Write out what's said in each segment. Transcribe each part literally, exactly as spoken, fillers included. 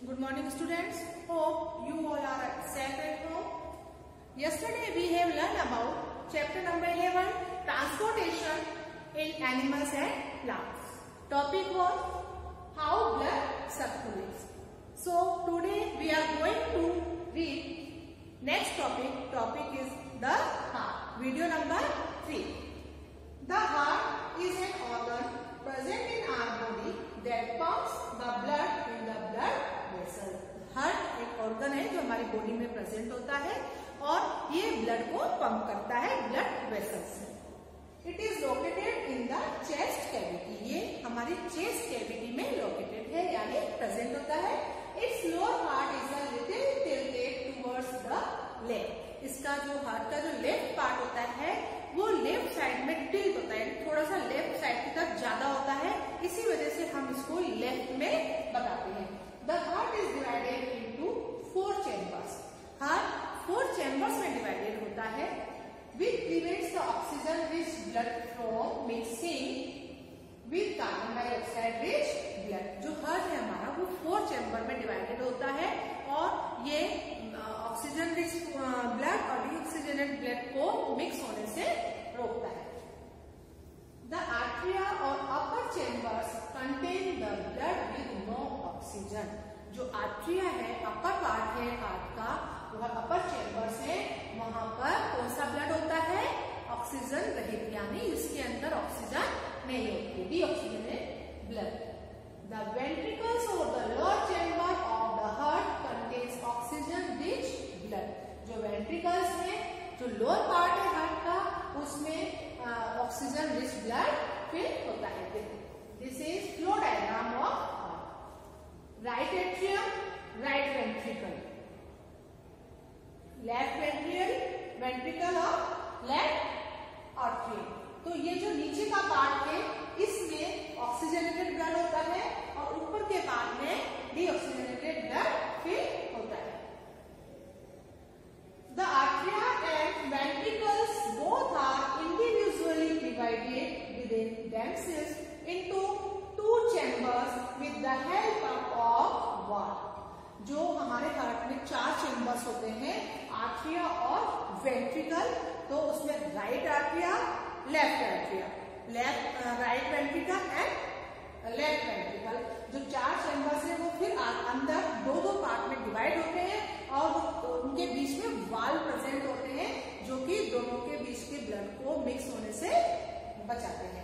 Good morning, students. Hope you all are safe at home. Yesterday we have learned about chapter number eleven, transportation in animals and plants. Topic was how blood circulates. So today we are going to read next topic. Topic is the heart. Video number three. The heart is an organ present in our body that pumps the blood in the blood vessel. Heart एक organ है जो हमारी body में present होता है और ये blood को पंप करता है ब्लड वेसल से. It is located in the chest cavity. ये हमारी चेस्ट कैविटी में लोकेटेड है यानी प्रेजेंट होता है. Its lower part is a little tilted towards the left. इसका जो हार्ट का जो लेफ्ट पार्ट होता है वो लेफ्ट साइड में टिल्ट होता है, थोड़ा सा लेफ्ट साइड की तरफ ज्यादा होता है. इसी वजह से हम इसको लेफ्ट में बताते हैं. The heart is divided into four chambers. Heart four chambers में डिवाइडेड होता है. Which prevents the oxygen rich blood from mixing with carbon dioxide rich blood. जो हार्ट है हमारा वो फोर चैम्बर में डिवाइडेड होता है और ये ऑक्सीजन रिच ब्लड और डीऑक्सीजनेटेड ब्लड को मिक्स होने से रोकता है. द आर्टरिया और upper chambers contain the blood with no oxygen. जो आर्टरिया है, अपर पार्ट है हार्ट का, वह अपर चैम्बर्स है. वहां पर कौन सा ब्लड होता है? ऑक्सीजन रहित, यानी इसके अंदर ऑक्सीजन नहीं होती, डीऑक्सीजनेटेड ब्लड. द वेंट्रिकल्स और the lower chamber of the heart contains oxygen rich blood. जो वेंट्रिकल्स है, जो लोअर पार्ट है हार्ट का, उसमें ऑक्सीजन रिच ब्लड फिल होता है. This is flow diagram of right atrium, right ventricle, left ventricle, ventricle और लेफ्ट आर्टरियम. तो ये जो नीचे का पार्ट है इसमें ऑक्सीजनेटेड ब्लड होता है और ऊपर के पार्ट में डीऑक्सीजनेटेड ब्लड फिल होता है. The atria and ventricles both are individually divided within themselves into two chambers with the help of wall. जो हमारे हार्ट में चार चैम्बर्स होते हैं, आर्टरिया और वेंट्रिकल. तो उसमें right atria, left atria, left right ventricle and left ventricle. जो चार चैम्बर्स हैं वो फिर अंदर दो दो पार्ट में डिवाइड होते हैं और उनके बीच में वाल प्रेजेंट होते हैं जो कि दोनों के बीच के ब्लड को मिक्स होने से बचाते हैं.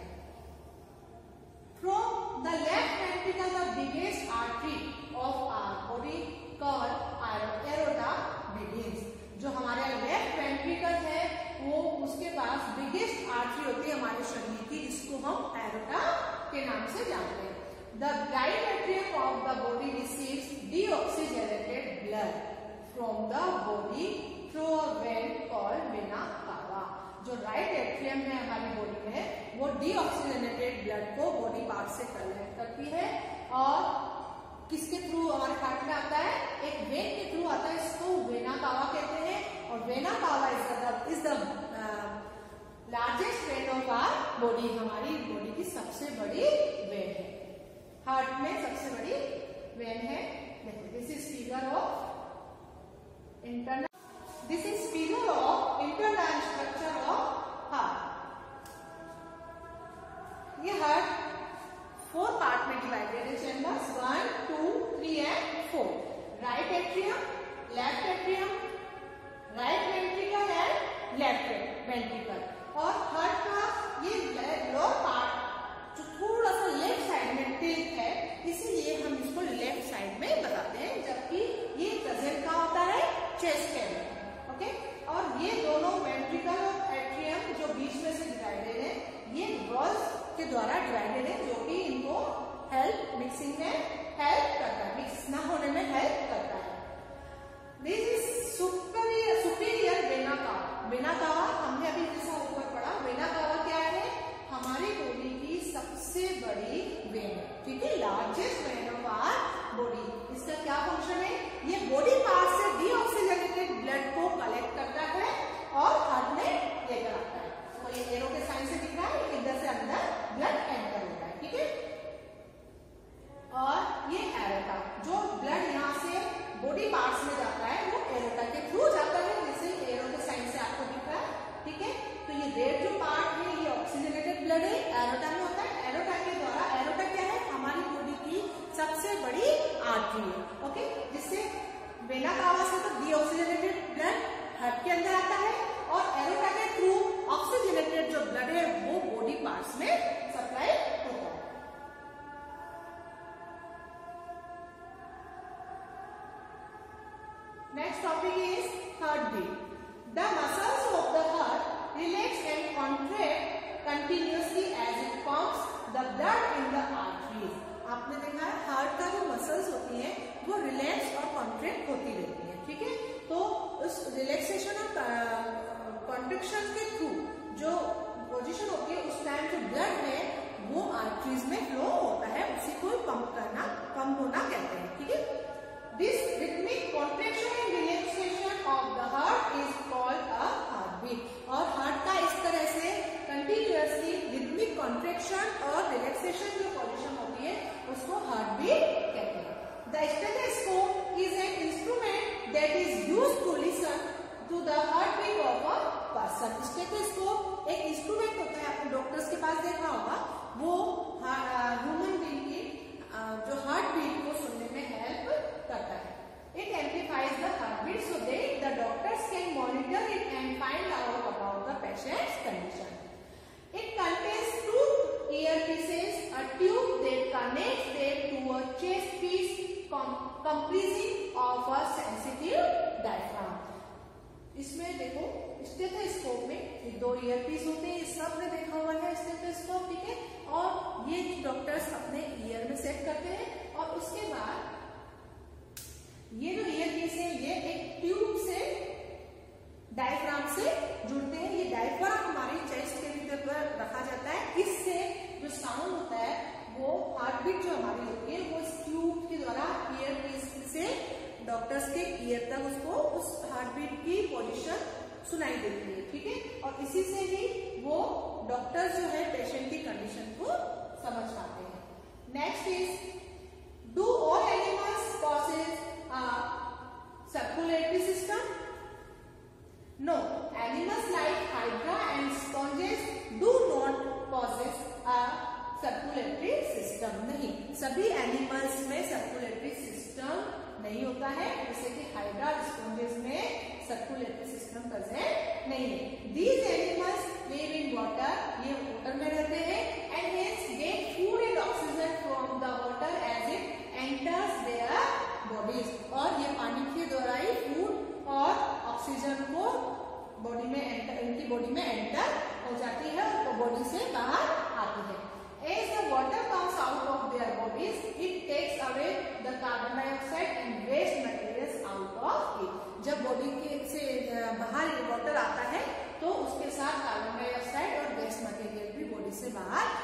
From the left ventricle the biggest artery of our body called aorta begins. जो हमारा लेफ्ट वेंट्रिकल है वो उसके पास बिगेस्ट आर्टरी होती है हमारे शरीर की, इसको हम एरोटा के नाम से जानते हैं. The right atrium of the body receives deoxygenated blood from the body through a vein called vena cava. जो राइट एट्रियम है हमारी बॉडी में वो डीऑक्सीजनेटेड ब्लड को बॉडी पार्ट से कलेक्ट करती है और किसके थ्रू हमारे हार्ट में आता है? एक वेन के थ्रू आता है. इसको वेना कावा कहते हैं और vena cava is the largest vein of our body. हमारी बॉडी की सबसे बड़ी वेन है, हार्ट में सबसे बड़ी वेन है. This is figure of internal this is figure of internal structure of heart. ये हार्ट फोर पार्ट में डिवाइडेड है. Chambers one, two, three and four. Right atrium, left atrium, right ventricle and left ventricle. और heart का ये lower part जो थोड़ा सा left side में टिल्ट है, इसीलिए हम इसको लेफ्ट साइड में बताते हैं, जबकि ये प्रेजेंट कहाँ होता है? Chest cavity. ओके. और ये दोनों वेंट्रिकल और एट्रियम जो बीच में से डिवाइडेड है, ये वॉल्स के द्वारा डिवाइडेड है जो कि इनको हेल्प मिक्सिंग में हेल्प करता है, मिक्स ना होने में हेल्प करता है. This is superior superior vena cava. Vena cava हमने अभी जैसा ऊपर पढ़ा. वेना कावा क्या है? हमारी बॉडी की सबसे बड़ी वेन, ठीक है, largest vein of our body. इसका क्या फंक्शन है? ये बॉडी पार्ट से डीऑक्सीजनेटेड ब्लड को कलेक्ट करता है और हार्ट में लेकर आता है. तो ये एरो के साइन से दिख रहा है, इधर से अंदर ब्लड एंटर होता है, ठीक है. और ये एरोटा जो ब्लड यहाँ पार्ट्स में जाता है वो एरोटा के थ्रू जाता है, जैसे एरो के साइन से आपको दिख रहा है, ठीक है। तो ये रेड जो पार्ट है ये ऑक्सीजनेटेड ब्लड है, एरोटा में होता है। एरोटा के द्वारा, एरोटा क्या है, हमारी बॉडी की सबसे बड़ी आर्टरी है, ओके, जिससे वेना कावा से तो डीऑक्सीजनेटेड ब्लड हार्ट के अंदर आता है और एरोटा के थ्रू ऑक्सीजनेटेड जो ब्लड है वो बॉडी पार्ट्स में सप्लाई होता है। Next topic is heart beat. The muscles of the heart relax and contract continuously as it pumps the blood in the arteries. आपने देखा है हार्ट का जो मसल्स होती है वो रिलैक्स और कॉन्ट्रैक्ट होती रहती है, ठीक है। तो उस रिलैक्सेशन और कॉन्ट्रैक्शन के थ्रू जो पोजीशन होती है उस टाइम जो ब्लड है वो आर्टरीज में फ्लो होता है, उसी को पंप करना, पंप होना कहते हैं, ठीक है। This rhythmic contraction and relaxation of the heart is called a heart beat. और हार्ट का इस तरह से कंटिन्यूअसली रिथमिक कॉन्ट्रैक्शन और रिलैक्सेशन जो पोजीशन होती है उसको हार्ट बीट कहते हैं। The stethoscope is an instrument that is used to listen to the heart beat of a person. Stethoscope एक इंस्ट्रूमेंट होता है, आपने डॉक्टर्स के पास देखा होगा, वो ह्यूमन बीइंग की जो हार्ट बीट को सुनने में हेल्प करता है। It amplifies the heart beat so that the doctors can monitor it and find out about the patient's condition. It contains two earpieces, a tube that connects them to a chest piece comprising of a sensitive diaphragm. इसमें देखो stethoscope में ये दो earpiece होते हैं, सब ने देखा हुआ है स्टेथोस्कोप, ठीक है। और ये डॉक्टर्स अपने ईयर में सेट करते हैं और उसके बाद ये जो ईयरपीस है ये एक ट्यूब से डायफ्राम से जुड़ते हैं। ये डायफ्राम हमारी चेस्ट के भीतर पर रखा जाता है, इससे जो साउंड होता है वो हार्ट बीट जो हमारी होती है वो इस ट्यूब के द्वारा ईयर पीस से डॉक्टर्स के ईयर तक उसको उस हार्ट बीट की पोजीशन सुनाई देती है, ठीक है। और इसी से ही वो डॉक्टर्स जो है पेशेंट की कंडीशन को समझ पाते हैं। Next is do all animals possess a circulatory system? No, animals like hydra and sponges do not possess a circulatory system. नहीं, सभी एनिमल्स में सर्कुलेटरी सिस्टम नहीं होता है, जैसे कि हाइड्रा और स्पॉन्जेस में सर्कुलेटरी सिस्टम प्रेजेंट नहीं है। These animals live in water, ये वाटर में रहते हैं and hence get food and oxygen from the water as it enters their bodies। और ये पानी के द्वारा ही फूड और ऑक्सीजन को बॉडी में एंटर, इनकी बॉडी में एंटर हो जाती है और बॉडी से बाहर आती है। As the water comes out of their bodies, it takes away the carbon dioxide and waste materials out of it। जब बॉडी के से बाहर वाटर आता है तो उसके साथ कार्बन डाइऑक्साइड और वेस्ट मटेरियल भी बॉडी से बाहर